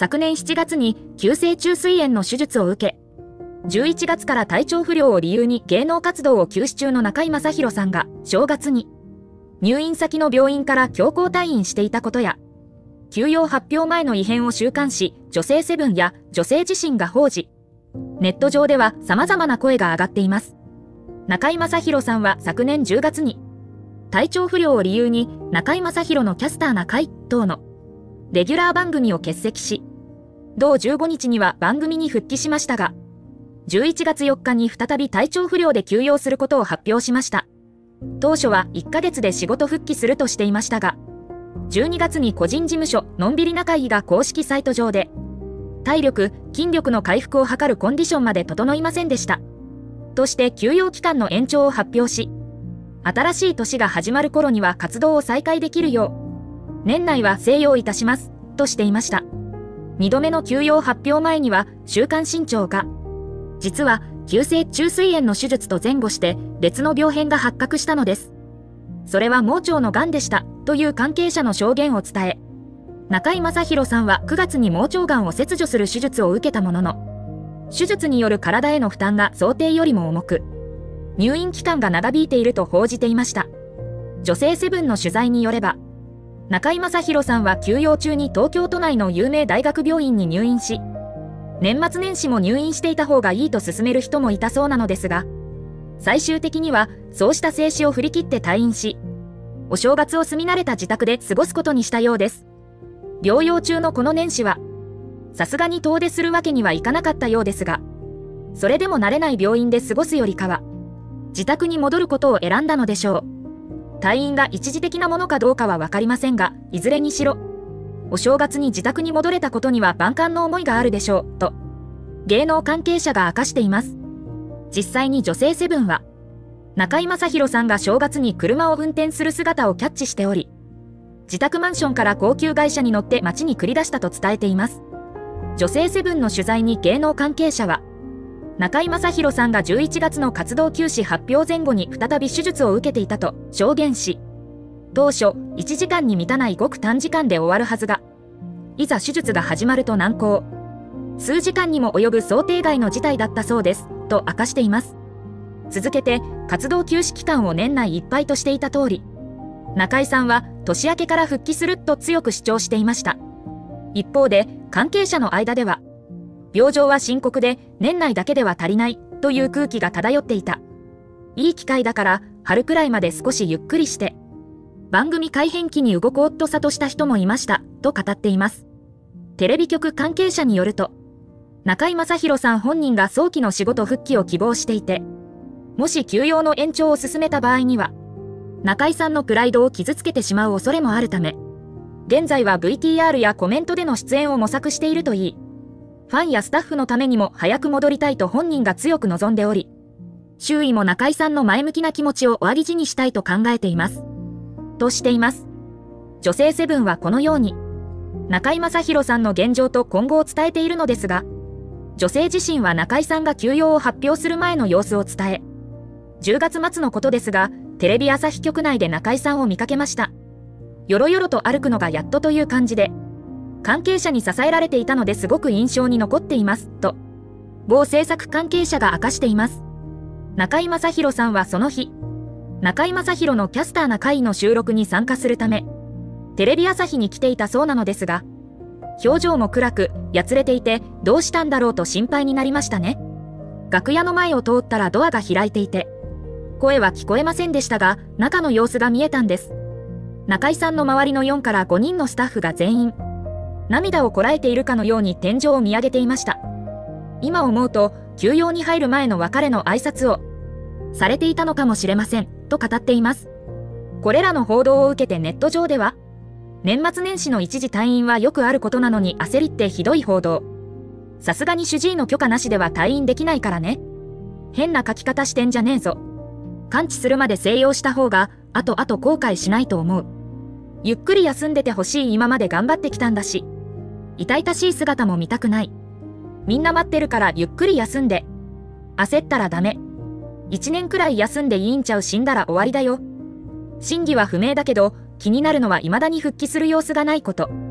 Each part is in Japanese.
昨年7月に急性虫垂炎の手術を受け、11月から体調不良を理由に芸能活動を休止中の中居正広さんが正月に入院先の病院から強行退院していたことや、休養発表前の異変を週刊誌女性セブンや女性自身が報じ、ネット上では様々な声が上がっています。中居正広さんは昨年10月に体調不良を理由に中居正広のキャスターな会等のレギュラー番組を欠席し、同15日には番組に復帰しましたが、11月4日に再び体調不良で休養することを発表しました。当初は1ヶ月で仕事復帰するとしていましたが、12月に個人事務所のんびりな会議が公式サイト上で、体力・筋力の回復を図るコンディションまで整いませんでした。として休養期間の延長を発表し、新しい年が始まる頃には活動を再開できるよう、年内は静養いたします、としていました。2度目の休養発表前には、週刊新潮が、実は急性虫垂炎の手術と前後して別の病変が発覚したのです。それは盲腸の癌でしたという関係者の証言を伝え、中居正広さんは9月に盲腸癌を切除する手術を受けたものの、手術による体への負担が想定よりも重く、入院期間が長引いていると報じていました。女性セブンの取材によれば、中居正広さんは休養中に東京都内の有名大学病院に入院し、年末年始も入院していた方がいいと勧める人もいたそうなのですが、最終的にはそうした静止を振り切って退院し、お正月を住み慣れた自宅で過ごすことにしたようです。療養中のこの年始は、さすがに遠出するわけにはいかなかったようですが、それでも慣れない病院で過ごすよりかは、自宅に戻ることを選んだのでしょう。退院が一時的なものかどうかはわかりませんが、いずれにしろ、お正月に自宅に戻れたことには万感の思いがあるでしょう、と、芸能関係者が明かしています。実際に女性セブンは、中居正広さんが正月に車を運転する姿をキャッチしており、自宅マンションから高級外車に乗って街に繰り出したと伝えています。女性セブンの取材に芸能関係者は、中居正広さんが11月の活動休止発表前後に再び手術を受けていたと証言し、当初1時間に満たないごく短時間で終わるはずが、いざ手術が始まると難航。数時間にも及ぶ想定外の事態だったそうです、と明かしています。続けて、活動休止期間を年内いっぱいとしていた通り、中居さんは年明けから復帰すると強く主張していました。一方で、関係者の間では、病状は深刻で年内だけでは足りないという空気が漂っていた。いい機会だから春くらいまで少しゆっくりして、番組改編期に動こうと諭した人もいました、と語っています。テレビ局関係者によると、中居正広さん本人が早期の仕事復帰を希望していて、もし休養の延長を進めた場合には、中居さんのプライドを傷つけてしまう恐れもあるため、現在は VTR やコメントでの出演を模索しているといい、ファンやスタッフのためにも早く戻りたいと本人が強く望んでおり、周囲も中居さんの前向きな気持ちを大事にしたいと考えています。としています。女性セブンはこのように、中居正広さんの現状と今後を伝えているのですが、女性自身は中居さんが休養を発表する前の様子を伝え、10月末のことですが、テレビ朝日局内で中居さんを見かけました。よろよろと歩くのがやっとという感じで、関係者に支えられていたのですごく印象に残っています、と、某制作関係者が明かしています。中居正広さんはその日、中居正広のキャスターな会の収録に参加するため、テレビ朝日に来ていたそうなのですが、表情も暗く、やつれていて、どうしたんだろうと心配になりましたね。楽屋の前を通ったらドアが開いていて、声は聞こえませんでしたが、中の様子が見えたんです。中居さんの周りの4から5人のスタッフが全員、涙をこらえているかのように天井を見上げていました。今思うと、休養に入る前の別れの挨拶を、されていたのかもしれません、と語っています。これらの報道を受けてネット上では、年末年始の一時退院はよくあることなのに焦りってひどい報道。さすがに主治医の許可なしでは退院できないからね。変な書き方してんじゃねえぞ。完治するまで静養した方が、後々後悔しないと思う。ゆっくり休んでてほしい今まで頑張ってきたんだし。痛々しい姿も見たくない。みんな待ってるからゆっくり休んで。焦ったらダメ。1年くらい休んでいいんちゃう死んだら終わりだよ。真偽は不明だけど、気になるのは未だに復帰する様子がないこと。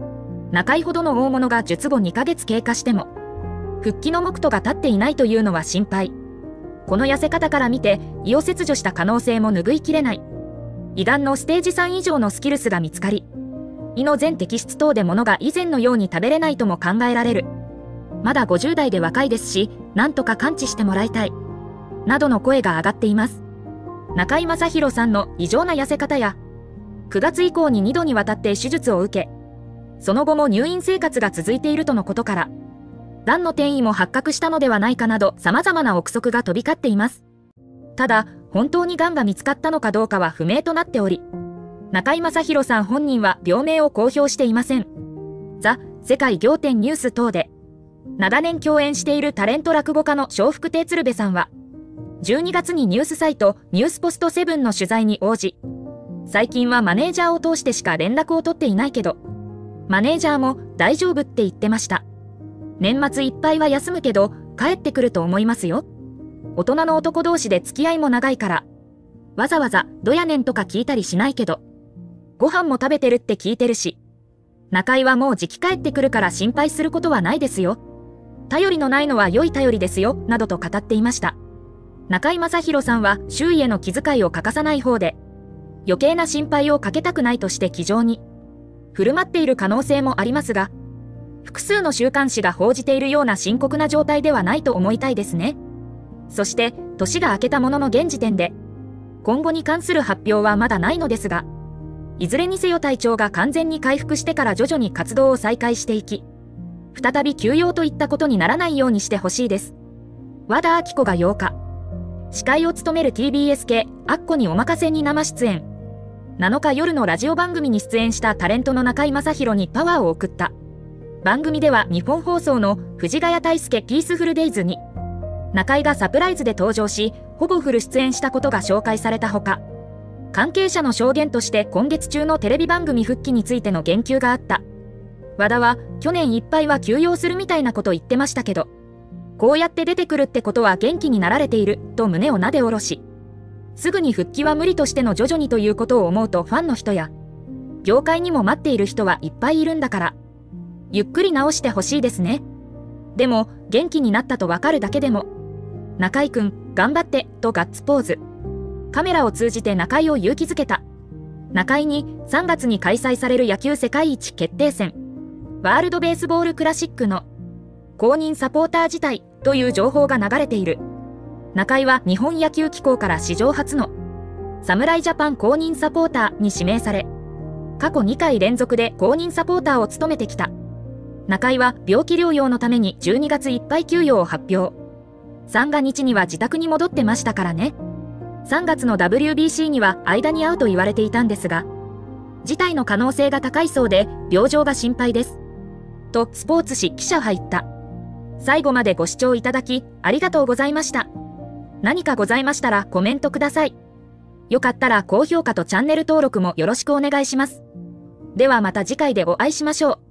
中井ほどの大物が術後2ヶ月経過しても、復帰の目途が立っていないというのは心配。この痩せ方から見て、胃を切除した可能性も拭いきれない。胃がんのステージ3以上のスキルスが見つかり、胃の全摘出等で物が以前のように食べれないとも考えられる。まだ50代で若いですし、なんとか完治してもらいたい。などの声が上がっています。中井正広さんの異常な痩せ方や、9月以降に2度にわたって手術を受け、その後も入院生活が続いているとのことから、がんの転移も発覚したのではないかなど様々な憶測が飛び交っています。ただ、本当にがんが見つかったのかどうかは不明となっており、中井正広さん本人は病名を公表していません。ザ・世界仰天ニュース等で、長年共演しているタレント落語家の笑福亭鶴瓶さんは、12月にニュースサイトニュースポスト7の取材に応じ、最近はマネージャーを通してしか連絡を取っていないけど、マネージャーも大丈夫って言ってました。年末いっぱいは休むけど、帰ってくると思いますよ。大人の男同士で付き合いも長いから、わざわざどやねんとか聞いたりしないけど、ご飯も食べてるって聞いてるし、中井はもうじき帰ってくるから心配することはないですよ。頼りのないのは良い頼りですよ、などと語っていました。中井正広さんは周囲への気遣いを欠かさない方で、余計な心配をかけたくないとして気丈に振る舞っている可能性もありますが、複数の週刊誌が報じているような深刻な状態ではないと思いたいですね。そして、年が明けたものの現時点で、今後に関する発表はまだないのですが、いずれにせよ体調が完全に回復してから徐々に活動を再開していき、再び休養といったことにならないようにしてほしいです。和田アキ子が8日、司会を務める TBS 系アッコにおまかせに生出演。7日夜のラジオ番組に出演したタレントの中井正広にパワーを送った。番組では日本放送の藤ヶ谷太輔ピースフルデイズに中井がサプライズで登場し、ほぼフル出演したことが紹介されたほか、関係者の証言として今月中のテレビ番組復帰についての言及があった。和田は去年いっぱいは休養するみたいなこと言ってましたけど、こうやって出てくるってことは元気になられていると胸をなで下ろし、すぐに復帰は無理としての徐々にということを思うとファンの人や業界にも待っている人はいっぱいいるんだから、ゆっくり治してほしいですね。でも元気になったとわかるだけでも、中井くん頑張ってとガッツポーズ。カメラを通じて中井を勇気づけた。中井に3月に開催される野球世界一決定戦、ワールドベースボールクラシックの公認サポーター自体という情報が流れている。中井は日本野球機構から史上初の侍ジャパン公認サポーターに指名され、過去2回連続で公認サポーターを務めてきた。中井は病気療養のために12月いっぱい休養を発表。三が日には自宅に戻ってましたからね。3月の WBC には間に合うと言われていたんですが、事態の可能性が高いそうで病状が心配です。とスポーツ紙記者は言った。最後までご視聴いただきありがとうございました。何かございましたらコメントください。よかったら高評価とチャンネル登録もよろしくお願いします。ではまた次回でお会いしましょう。